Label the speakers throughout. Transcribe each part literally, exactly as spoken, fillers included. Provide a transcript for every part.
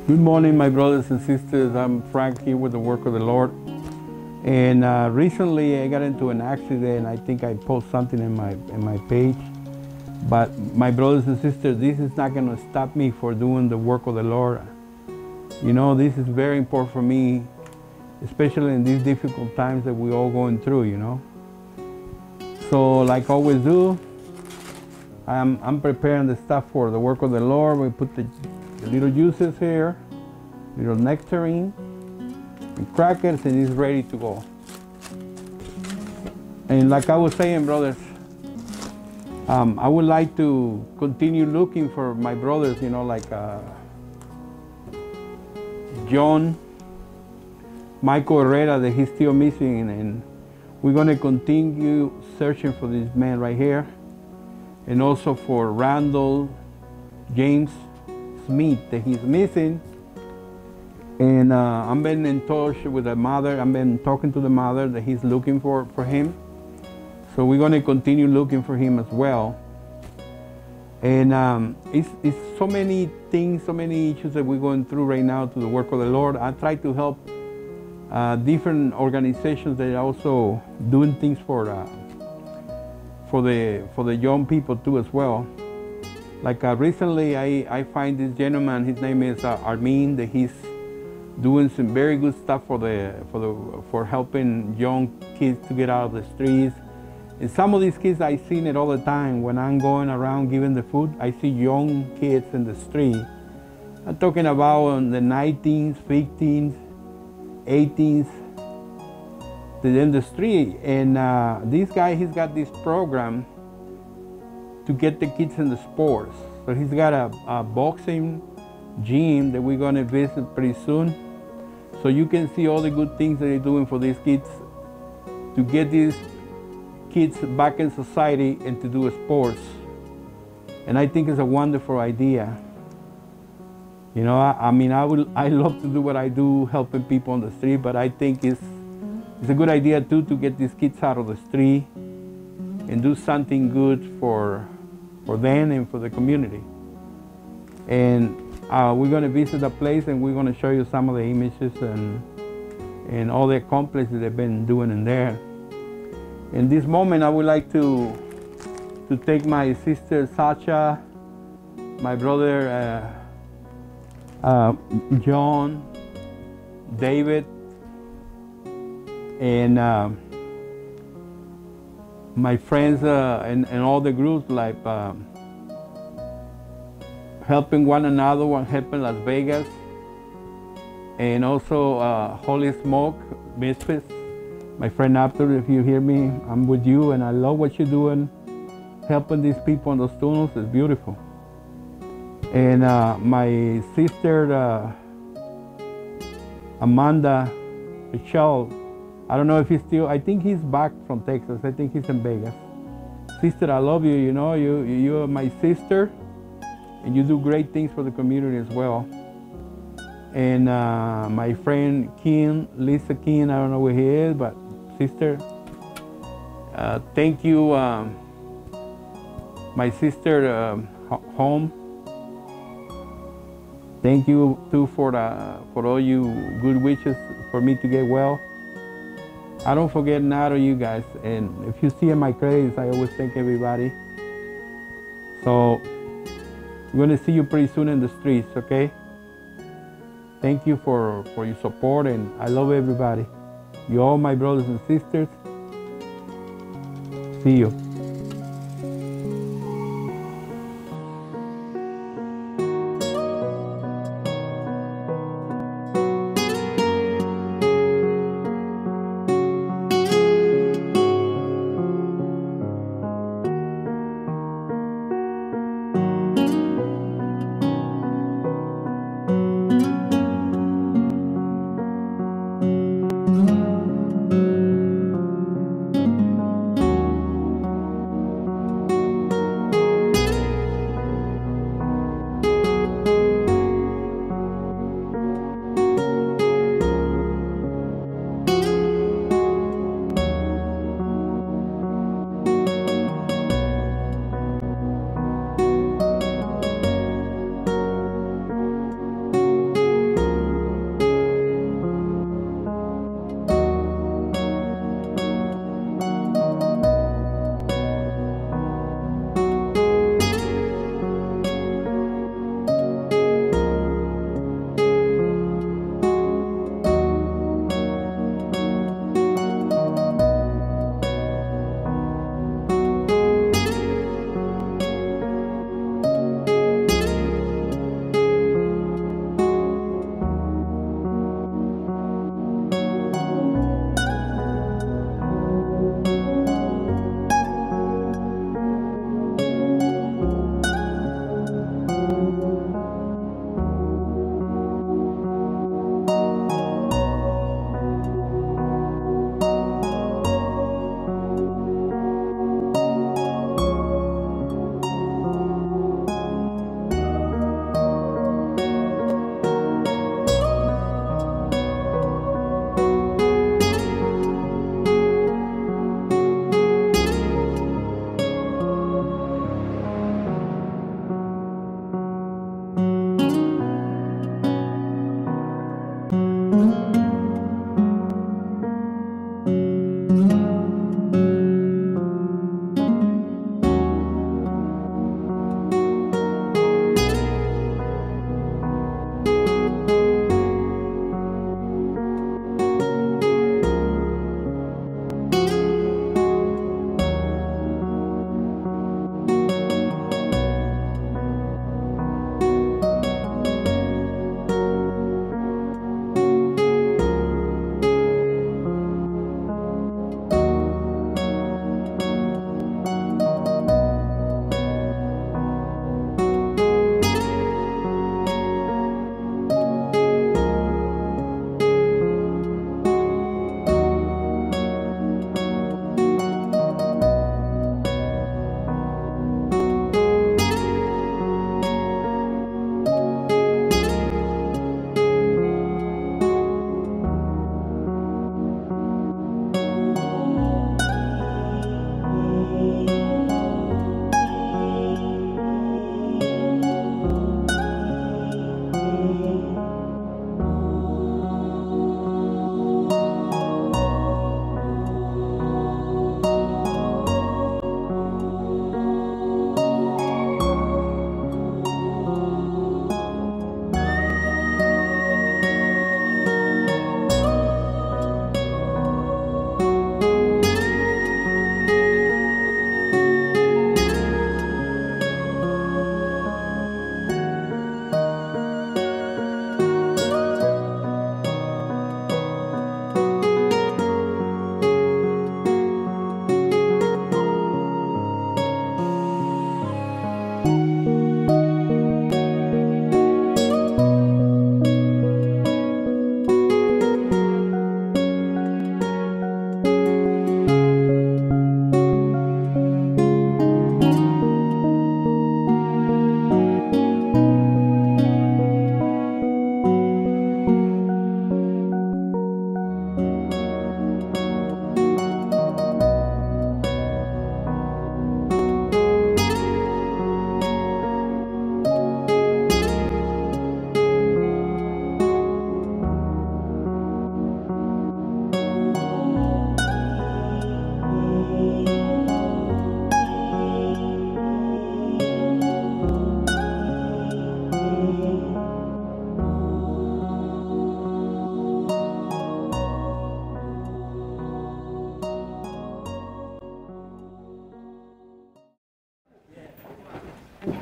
Speaker 1: Good morning, my brothers and sisters. I'm Frank here with the work of the Lord. And uh, recently I got into an accident. I think I posted something in my, in my page. But my brothers and sisters, this is not going to stop me for doing the work of the Lord. You know, this is very important for me, especially in these difficult times that we're all going through, you know. So like I always do, I'm, I'm preparing the stuff for the work of the Lord. We put the, the little juices here, little nectarine, and crackers, and it's ready to go. And like I was saying, brothers, um, I would like to continue looking for my brothers, you know, like uh, John, Michael Herrera, that he's still missing, and we're going to continue searching for this man right here, and also for Randall James Smith that he's missing. And uh, I'm been in touch with the mother. I've been talking to the mother that he's looking for, for him. So we're going to continue looking for him as well. And um, it's, it's so many things, so many issues that we're going through right now to the work of the Lord. I try to help uh, different organizations that are also doing things for uh, for the for the young people too as well. Like uh, recently, I I find this gentleman. His name is uh, Armin. That he's doing some very good stuff for the for the for helping young kids to get out of the streets. And some of these kids, I seen it all the time when I'm going around giving the food. I see young kids in the street. I'm talking about in the nineteens, fifteens, eighteens. In the street, and uh, this guy, he's got this program to get the kids in the sports. So he's got a, a boxing gym that we're gonna visit pretty soon. So you can see all the good things that they're doing for these kids, to get these kids back in society and to do sports. And I think it's a wonderful idea. You know, I, I mean, I would, I love to do what I do, helping people on the street, but I think it's It's a good idea too to get these kids out of the street and do something good for, for them and for the community. And uh, we're going to visit the place, and we're going to show you some of the images and, and all the accomplishments they've been doing in there. In this moment, I would like to, to take my sister Sacha, my brother uh, uh, John, David, and uh, my friends uh, and, and all the groups, like uh, helping one another, one helping Las Vegas, and also uh, Holy Smoke, Memphis. My friend Arthur, if you hear me, I'm with you, and I love what you're doing, helping these people in those tunnels. It's beautiful. And uh, my sister uh, Amanda Michelle, I don't know if he's still, I think he's back from Texas. I think he's in Vegas. Sister, I love you, you know, you, you are my sister, and you do great things for the community as well. And uh, my friend Ken, Lisa Ken, I don't know where he is, but sister, uh, thank you, um, my sister um, home. Thank you too for, the, for all you good wishes for me to get well. I don't forget none of you guys, and if you see in my credits, I always thank everybody. So we're going to see you pretty soon in the streets, okay? Thank you for, for your support, and I love everybody. You all my brothers and sisters. See you.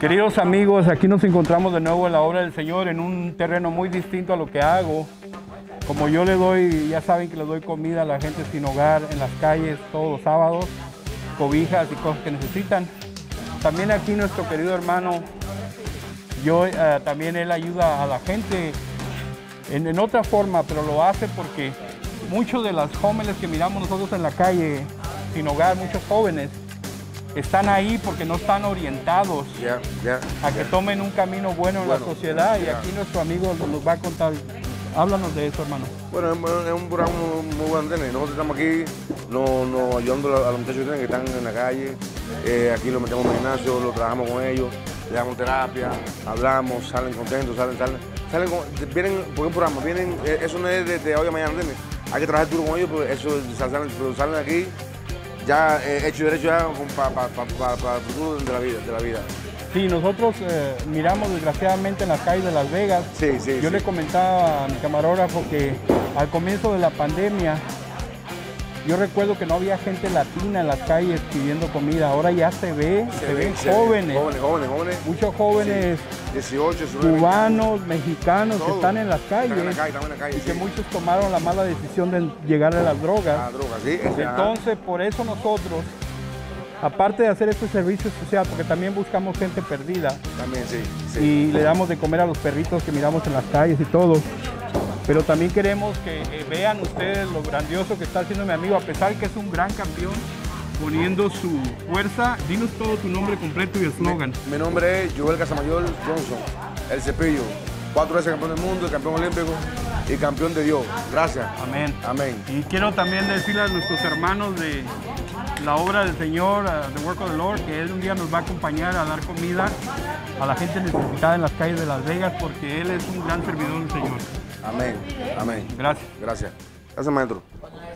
Speaker 1: Queridos amigos, aquí nos encontramos de nuevo en la obra del Señor, en un terreno muy distinto a lo que hago. Como yo le doy, ya saben que le doy comida a la gente sin hogar en las calles todos los sábados, cobijas y cosas que necesitan. También aquí nuestro querido hermano, yo, eh, también él ayuda a la gente en, en otra forma, pero lo hace porque muchos de los jóvenes que miramos nosotros en la calle sin hogar, muchos jóvenes, están ahí porque no están orientados
Speaker 2: yeah, yeah,
Speaker 1: a que
Speaker 2: yeah.
Speaker 1: tomen un camino bueno en
Speaker 2: Bueno,
Speaker 1: la sociedad
Speaker 2: yeah.
Speaker 1: y aquí nuestro amigo nos va a contar. Háblanos de eso, hermano.
Speaker 2: Bueno, es un programa muy bueno, ¿entiendes? Nosotros estamos aquí no, no, ayudando a los muchachos que están en la calle. Eh, aquí los metemos en el gimnasio, lo trabajamos con ellos, le damos terapia, hablamos, salen contentos, salen, salen, salen con, vienen, porque un programa, vienen, eh, eso no es de, de hoy a mañana, ¿entiendes? Hay que trabajar duro con ellos, pero eso salen, pero salen aquí ya eh, hecho y derecho ya para pa, pa, pa, pa el futuro de la vida. De la vida.
Speaker 1: Sí, nosotros eh, miramos desgraciadamente en las calles de Las Vegas.
Speaker 2: Sí, sí,
Speaker 1: Yo
Speaker 2: sí.
Speaker 1: le comentaba a mi camarógrafo que al comienzo de la pandemia, yo recuerdo que no había gente latina en las calles pidiendo comida. Ahora ya se ve, se, se ven
Speaker 2: se
Speaker 1: jóvenes,
Speaker 2: ven, jóvenes, jóvenes, jóvenes.
Speaker 1: Muchos jóvenes
Speaker 2: Sí. dieciocho, diecinueve,
Speaker 1: cubanos, mexicanos
Speaker 2: todo.
Speaker 1: que están en las calles,
Speaker 2: Están en la calle, están en la calle,
Speaker 1: y que
Speaker 2: sí.
Speaker 1: muchos tomaron la mala decisión de llegar a las drogas.
Speaker 2: Ah, droga, sí. ese,
Speaker 1: Entonces, por eso nosotros, aparte de hacer este servicio social, porque también buscamos gente perdida,
Speaker 2: ajá, también sí, sí.
Speaker 1: y le damos de comer a los perritos que miramos en las calles y todo, pero también queremos que eh, vean ustedes lo grandioso que está haciendo mi amigo, a pesar que es un gran campeón, poniendo su fuerza. Dinos todo tu nombre completo y eslogan.
Speaker 2: Mi, mi nombre es Joel Casamayor Johnson, el cepillo. Cuatro veces campeón del mundo, campeón olímpico y campeón de Dios. Gracias.
Speaker 1: Amén.
Speaker 2: Amén.
Speaker 1: Y quiero también decirle a nuestros hermanos de la obra del Señor, uh, The Work of the Lord, que Él un día nos va a acompañar a dar comida a la gente necesitada en las calles de Las Vegas, porque Él es un gran servidor del Señor.
Speaker 2: Amén. Amén.
Speaker 1: Gracias.
Speaker 2: Gracias. Gracias, maestro.